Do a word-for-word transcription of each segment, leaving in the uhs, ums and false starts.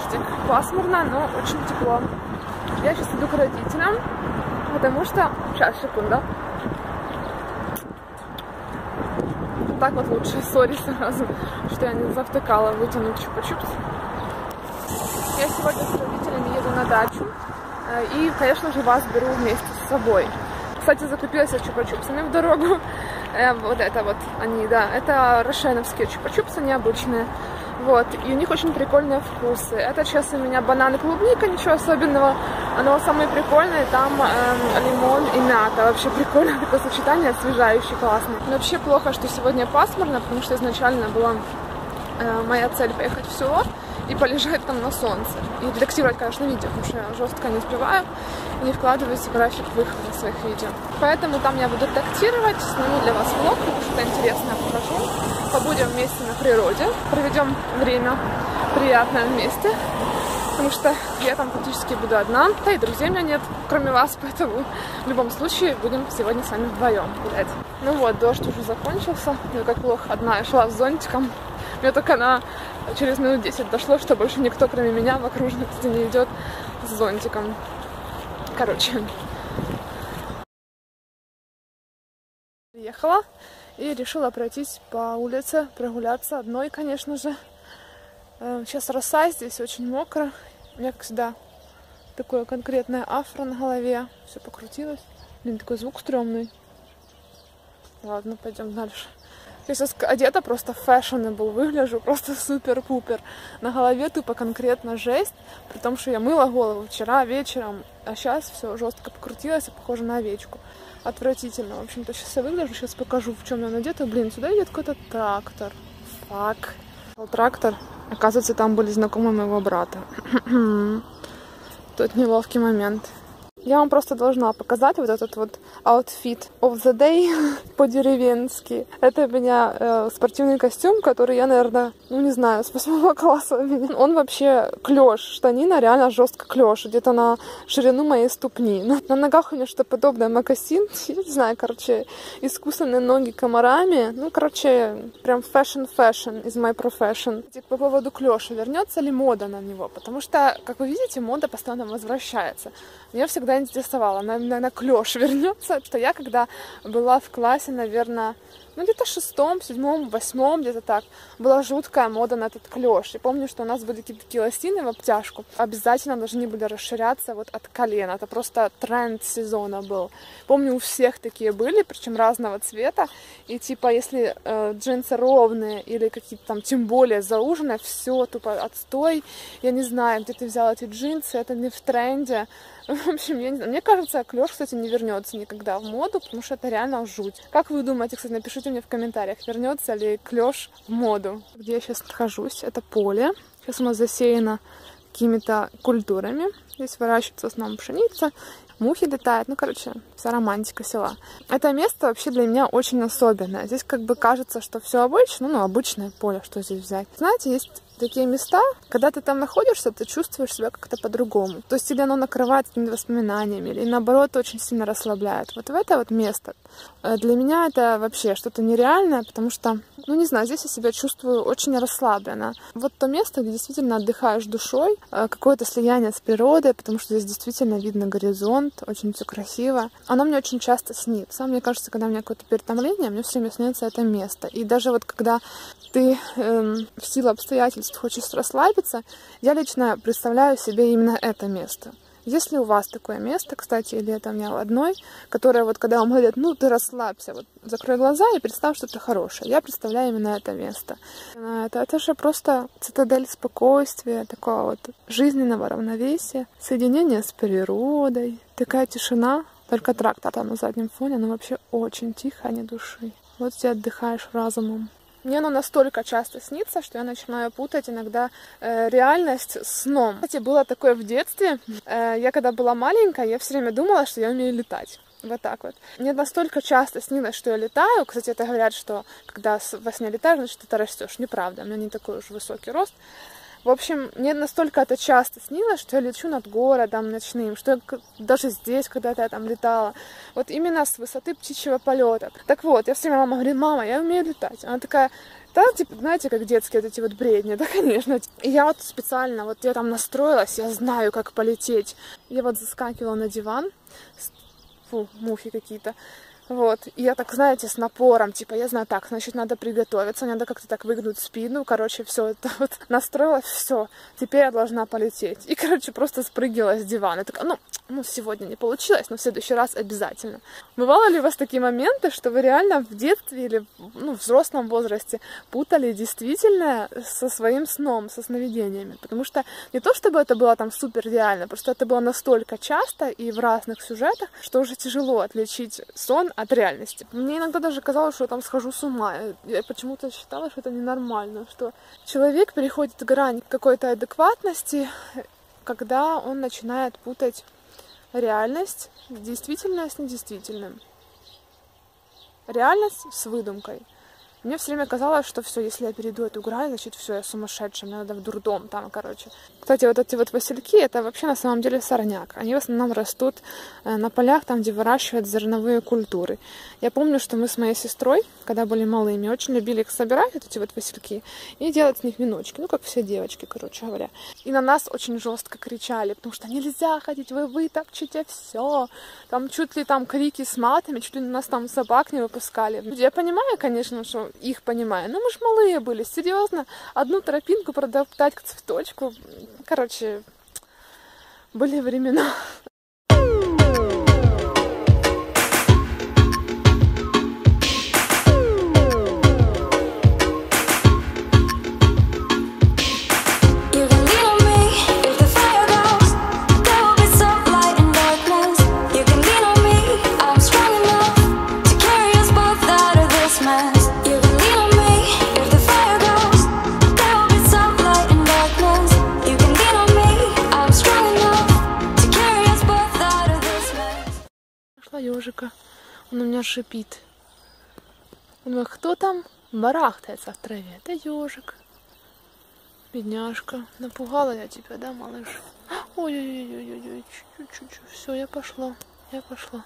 дождик. Пасмурно, но очень тепло. Я сейчас иду к родителям, потому что... Сейчас, секунду. Так вот лучше, сори сразу, что я не завтыкала вытянуть чупа-чупс. Я сегодня с родителями еду на дачу. И, конечно же, вас беру вместе с собой. Кстати, закупилась я чупа-чупсами в дорогу. Вот это вот они, да. Это рошеновские чупа-чупсы, необычные. Вот. И у них очень прикольные вкусы. Это сейчас у меня банан и клубника, ничего особенного. Но самые прикольные там э, лимон и мята. Вообще прикольное такое сочетание, освежающее, классное. Но вообще плохо, что сегодня пасмурно, потому что изначально была э, моя цель поехать в село и полежать там на солнце. И редактировать, конечно, видео, потому что я жестко не успеваю и не вкладываюсь в график выхода своих видео. Поэтому там я буду редактировать, сниму для вас влог, потому что это интересно, я покажу. Побудем вместе на природе, проведем время приятное вместе, потому что я там фактически буду одна, да и друзей у меня нет, кроме вас, поэтому в любом случае будем сегодня с вами вдвоем гулять. Ну вот, дождь уже закончился, я как плохо одна, я шла с зонтиком. Мне только на через минут десять дошло, что больше никто, кроме меня, в окружности не идет с зонтиком. Короче. Приехала и решила пройтись по улице, прогуляться одной, конечно же. Сейчас роса, здесь очень мокро. У меня, как всегда, такое конкретное афро на голове. Все покрутилось. Блин, такой звук стрёмный. Ладно, пойдем дальше. Я сейчас одета просто fashionable, выгляжу просто супер-пупер. На голове тупо конкретно жесть, при том, что я мыла голову вчера вечером, а сейчас все жестко покрутилось и похоже на овечку. Отвратительно. В общем-то, сейчас я выгляжу, сейчас покажу, в чем я надета. Блин, сюда идет какой-то трактор. Фак. Трактор. Оказывается, там были знакомые моего брата. Тут неловкий момент. Я вам просто должна показать вот этот вот outfit of the day по-деревенски. Это у меня э, спортивный костюм, который я, наверное, ну не знаю, с восьмого класса. Он вообще клеш, штанина реально жестко клеш, где-то на ширину моей ступни. Но на ногах у меня что-то подобное, мокасин, я не знаю, короче, искусственные ноги комарами. Ну, короче, прям fashion-fashion is my profession. По поводу клеша, вернется ли мода на него? Потому что, как вы видите, мода постоянно возвращается. Меня всегда интересовало, на, на, на клеш вернется, что я когда была в классе, наверное, ну где-то шестом, седьмом, восьмом, где-то так, была жуткая мода на этот клеш. Я помню, что у нас были какие-то такие лосины в обтяжку, обязательно должны были расширяться вот от колена. Это просто тренд сезона был. Помню, у всех такие были, причем разного цвета. И типа, если э, джинсы ровные или какие-то там, тем более зауженные, все тупо отстой. Я не знаю, где ты взял эти джинсы, это не в тренде. В общем, я не знаю. Мне кажется, клеш, кстати, не вернется никогда в моду, потому что это реально жуть. Как вы думаете, кстати, напишите мне в комментариях, вернется ли клеш в моду. Где я сейчас нахожусь, это поле. Сейчас оно засеяно какими-то культурами. Здесь выращивается в основном пшеница, мухи летают, ну, короче, вся романтика села. Это место вообще для меня очень особенное. Здесь как бы кажется, что все обычно, ну, обычное поле, что здесь взять. Знаете, есть такие места, когда ты там находишься, ты чувствуешь себя как-то по-другому. То есть тебя оно накрывает какими-то воспоминаниями, или наоборот очень сильно расслабляет. Вот в это вот место для меня это вообще что-то нереальное, потому что, ну не знаю, здесь я себя чувствую очень расслабленно. Вот то место, где действительно отдыхаешь душой, какое-то слияние с природой, потому что здесь действительно видно горизонт, очень все красиво. Оно мне очень часто снится. Мне кажется, когда у меня какое-то перетомление, мне все время снится это место. И даже вот когда ты эм, в силу обстоятельств хочешь расслабиться, я лично представляю себе именно это место. Есть ли у вас такое место, кстати, или это у меня одной, которое вот когда вам говорят, ну ты расслабься, вот закрой глаза и представь что-то хорошее. Я представляю именно это место. Это, это же просто цитадель спокойствия, такого вот жизненного равновесия, соединение с природой, такая тишина, только трактор там на заднем фоне, но вообще очень тихо, а не души. Вот ты отдыхаешь разумом. Мне оно настолько часто снится, что я начинаю путать иногда э, реальность с сном. Кстати, было такое в детстве. Э, я когда была маленькая, я все время думала, что я умею летать. Вот так вот. Мне настолько часто снилось, что я летаю. Кстати, это говорят, что когда во сне летаешь, значит, ты растешь. Неправда, у меня не такой уж высокий рост. В общем, мне настолько это часто снилось, что я лечу над городом ночным, что я даже здесь когда-то я там летала. Вот именно с высоты птичьего полета. Так вот, я все время мама говорит, мама, я умею летать. Она такая, Да, типа, знаете, как детские вот эти вот бредни, да, конечно. И я вот специально, вот я там настроилась, я знаю, как полететь. Я вот заскакивала на диван, фу, мухи какие-то. Вот, и я так, знаете, с напором, типа, я знаю, так, значит, надо приготовиться, надо как-то так выгнуть спину, короче, все это вот настроилась, все, теперь я должна полететь. И, короче, просто спрыгивала с дивана. Я такая, ну, ну, сегодня не получилось, но в следующий раз обязательно. Бывало ли у вас такие моменты, что вы реально в детстве или, ну, в взрослом возрасте путали действительно со своим сном, со сновидениями? Потому что не то, чтобы это было там супер реально, просто это было настолько часто и в разных сюжетах, что уже тяжело отличить сон от реальности. Мне иногда даже казалось, что я там схожу с ума. Я почему-то считала, что это ненормально, что человек переходит грань какой-то адекватности, когда он начинает путать реальность, действительное с недействительным. Реальность с выдумкой. Мне все время казалось, что все, если я перейду эту грань, значит, все, я сумасшедшая, мне надо в дурдом там, короче. Кстати, вот эти вот васильки, это вообще на самом деле сорняк. Они в основном растут на полях, там, где выращивают зерновые культуры. Я помню, что мы с моей сестрой, когда были малыми, очень любили их собирать, вот эти вот васильки, и делать с них веночки, ну, как все девочки, короче говоря. И на нас очень жестко кричали, потому что нельзя ходить, вы вытопчете все. Там чуть ли там крики с матами, чуть ли на нас там собак не выпускали. Я понимаю, конечно, что их понимаю, но мы ж малые были, серьезно, одну тропинку продоптать к цветочку. Короче, были времена. Ежика. Он у меня шипит. Он думает, кто там барахтается в траве? Это ежик. Бедняжка. Напугала я тебя, да, малыш? Ой-ой-ой-ой-ой. Чуть-чуть. Все, я пошла. Я пошла.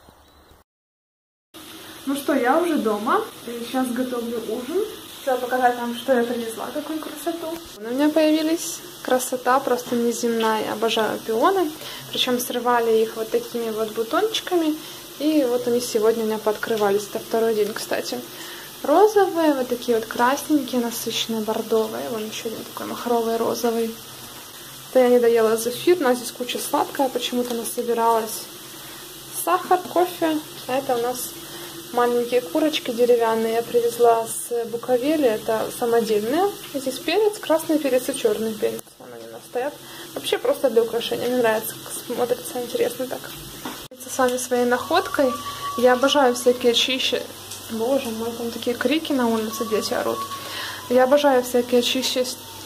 Ну что, я уже дома. Сейчас готовлю ужин. Хотела показать вам, что я привезла, какую красоту. У меня появились красота просто неземная. Обожаю пионы. Причем срывали их вот такими вот бутончиками. И вот они сегодня у меня пооткрывались. Это второй день, кстати. Розовые, вот такие вот красненькие, насыщенные, бордовые. Вон еще один такой махровый розовый. Это я не доела зефир, у нас здесь куча сладкого. Почему-то насобиралась. Сахар, кофе. А это у нас маленькие курочки деревянные. Я привезла с Буковели. Это самодельные. Здесь перец, красный перец и черный перец. Вон они у нас стоят. Вообще просто для украшения. Мне нравится, смотрится интересно так. С вами своей находкой. Я обожаю всякие чищи. Боже мой, там такие крики на улице, дети орут. Я обожаю всякие чищи...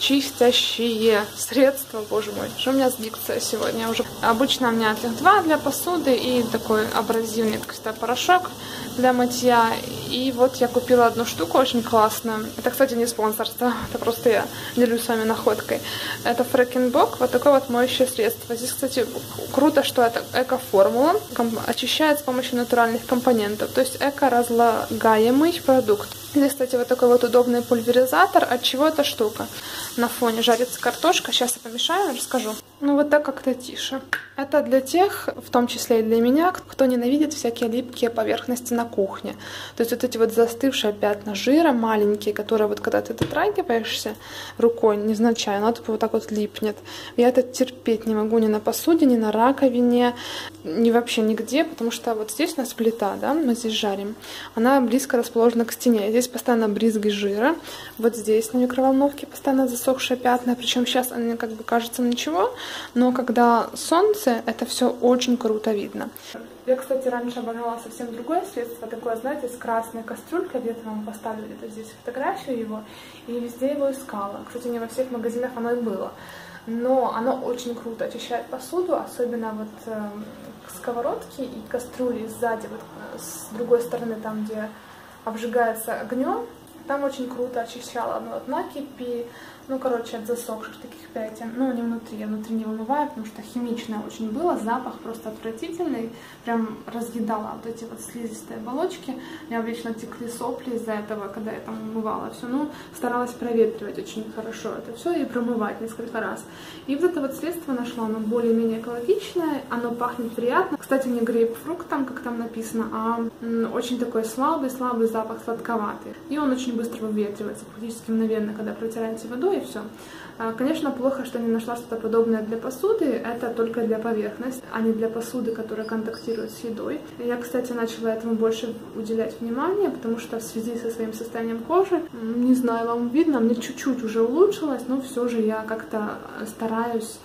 чистящие средства. Боже мой, что у меня с дикцией сегодня уже. Обычно у меня их два для посуды и такой абразивный какой-то порошок для мытья. И вот я купила одну штуку очень классную. Это, кстати, не спонсорство, это просто я делюсь с вами находкой. Это Фрекен-Бок, вот такое вот моющее средство. Здесь, кстати, круто, что это эко-формула, очищает с помощью натуральных компонентов, то есть эко-разлагаемый продукт. Здесь, кстати, вот такой вот удобный пульверизатор. От чего эта штука? На фоне жарится картошка. Сейчас я помешаю, расскажу. Ну вот так как-то тише. Это для тех, в том числе и для меня, кто ненавидит всякие липкие поверхности на кухне. То есть вот эти вот застывшие пятна жира маленькие, которые вот когда ты дотрагиваешься рукой невзначай, оно вот так вот липнет. Я это терпеть не могу ни на посуде, ни на раковине, ни вообще нигде, потому что вот здесь у нас плита, да, мы здесь жарим. Она близко расположена к стене. Здесь постоянно брызги жира. Вот здесь на микроволновке постоянно засохшие пятна. Причем сейчас они как бы кажется ничего, но когда солнце, это все очень круто видно. Я, кстати, раньше обожала совсем другое средство, такое, знаете, с красной кастрюлькой. Где-то вам поставлю где-то здесь фотографию его, и везде его искала. Кстати, не во всех магазинах оно и было. Но оно очень круто очищает посуду, особенно вот э, сковородки и кастрюли сзади, вот с другой стороны, там, где обжигается огнем, Там очень круто очищала одно от накипи, ну, короче, от засохших таких пятен. Ну, не внутри, я внутри не вымываю, потому что химичное очень было, запах просто отвратительный, прям разъедала вот эти вот слизистые оболочки. У меня вечно текли сопли из-за этого, когда я там умывала все. Ну, старалась проветривать очень хорошо это все и промывать несколько раз. И вот это вот средство нашла, оно более-менее экологичное, оно пахнет приятно. Кстати, не грейпфруктом, как там написано, а очень такой слабый-слабый запах, сладковатый. И он очень быстро выветривается, практически мгновенно, когда протираете водой, и все. Конечно, плохо, что не нашла что-то подобное для посуды, это только для поверхности, а не для посуды, которая контактирует с едой. Я, кстати, начала этому больше уделять внимание, потому что в связи со своим состоянием кожи, не знаю, вам видно, мне чуть-чуть уже улучшилось, но все же я как-то стараюсь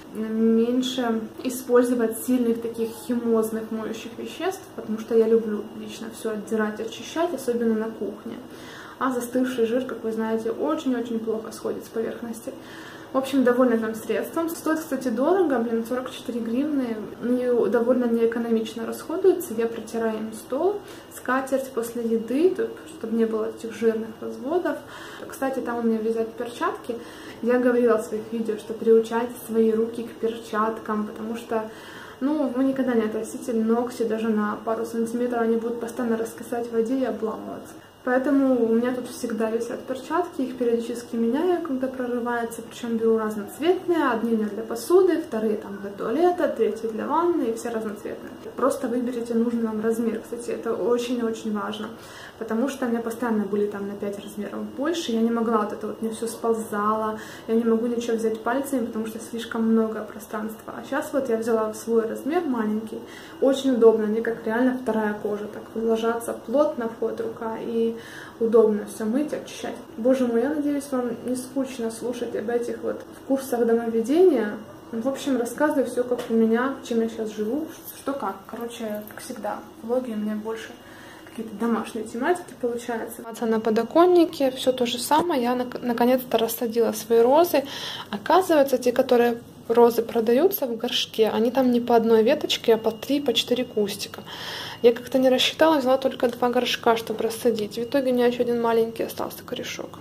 меньше использовать сильных таких химозных моющих веществ, потому что я люблю лично все отдирать, очищать, особенно на кухне. А застывший жир, как вы знаете, очень-очень плохо сходит с поверхности. В общем, довольна этим средством. Стоит, кстати, дорого, блин, сорок четыре гривны. И довольно неэкономично расходуется. Я протираю им стол, скатерть после еды, чтобы не было этих жирных разводов. Кстати, там у меня висят перчатки. Я говорила в своих видео, что приучайте свои руки к перчаткам, потому что, ну, вы никогда не отрастите ногти даже на пару сантиметров, они будут постоянно раскисать в воде и обламываться. Поэтому у меня тут всегда висят перчатки, их периодически меняю, когда прорывается, причем беру разноцветные, одни для посуды, вторые там для туалета, третьи для ванны, и все разноцветные. Просто выберите нужный вам размер, кстати, это очень-очень важно, потому что у меня постоянно были там на пять размеров больше, я не могла вот это вот, мне все сползало, я не могу ничего взять пальцами, потому что слишком много пространства. А сейчас вот я взяла свой размер маленький, очень удобно, они как реально вторая кожа, так ложатся плотно, входит рука, и удобно все мыть, очищать. Боже мой, я надеюсь, вам не скучно слушать об этих вот курсах домоведения. В общем, рассказываю все, как у меня, чем я сейчас живу, что как. Короче, как всегда, влоги у меня больше какие-то домашние тематики получаются. На подоконнике все то же самое. Я наконец-то рассадила свои розы. Оказывается, те, которые розы продаются в горшке, они там не по одной веточке, а по три, по четыре кустика. Я как-то не рассчитала, взяла только два горшка, чтобы рассадить. В итоге у меня еще один маленький остался корешок.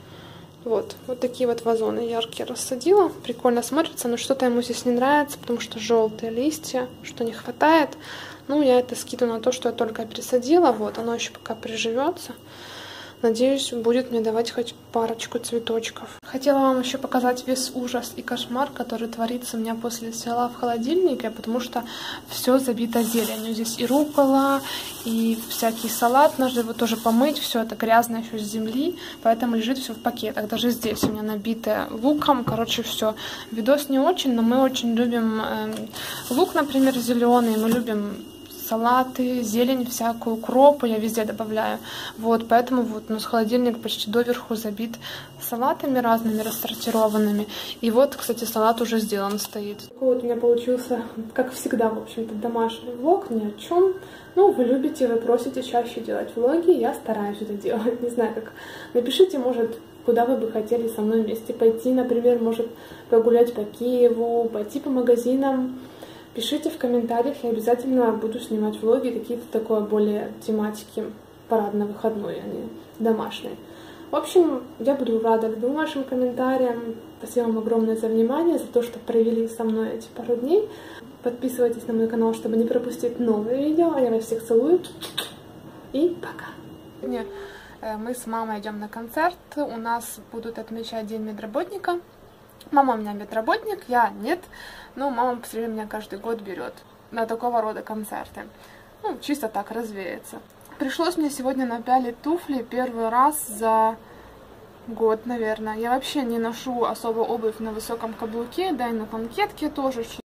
Вот, вот такие вот вазоны яркие рассадила. Прикольно смотрится, но что-то ему здесь не нравится, потому что желтые листья, что не хватает. Ну, я это скидываю на то, что я только пересадила. Вот, оно еще пока приживется. Надеюсь, будет мне давать хоть парочку цветочков. Хотела вам еще показать весь ужас и кошмар, который творится у меня после села в холодильнике, потому что все забито зеленью. Здесь и руккола, и всякий салат, надо его тоже помыть, все это грязное еще с земли, поэтому лежит все в пакетах. Даже здесь у меня набитое луком, короче, все. Видос не очень, но мы очень любим э, лук, например, зеленый, мы любим салаты, зелень, всякую, укроп я везде добавляю. Вот, поэтому вот у нас холодильник почти доверху забит салатами разными, рассортированными. И вот, кстати, салат уже сделан стоит. Вот у меня получился, как всегда, в общем-то, домашний влог, ни о чем. Ну, вы любите, вы просите чаще делать влоги, я стараюсь это делать. Не знаю, как. Напишите, может, куда вы бы хотели со мной вместе пойти, например, может, погулять по Киеву, пойти по магазинам. Пишите в комментариях, я обязательно буду снимать влоги, какие-то такое более тематики парадно-выходной, а не домашние. В общем, я буду рада любым вашим комментариям. Спасибо вам огромное за внимание, за то, что провели со мной эти пару дней. Подписывайтесь на мой канал, чтобы не пропустить новые видео. А я вас всех целую. И пока. Сегодня мы с мамой идем на концерт. У нас будут отмечать День медработника. Мама у меня медработник, я нет, но мама все время меня каждый год берет на такого рода концерты. Ну, чисто так развеяться. Пришлось мне сегодня напялить туфли первый раз за год, наверное. Я вообще не ношу особо обувь на высоком каблуке, да и на танкетке тоже.